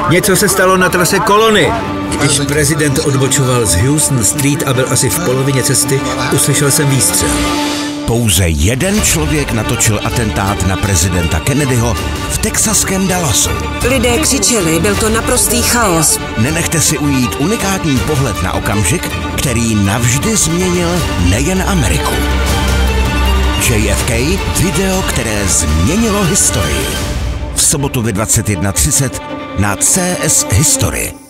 Něco se stalo na trase kolony. Když prezident odbočoval z Houston Street a byl asi v polovině cesty, uslyšel jsem výstřel. Pouze jeden člověk natočil atentát na prezidenta Kennedyho v texaském Dallasu. Lidé křičeli, byl to naprostý chaos. Nenechte si ujít unikátní pohled na okamžik, který navždy změnil nejen Ameriku. JFK, video, které změnilo historii. V sobotu ve 21:30 na CS History.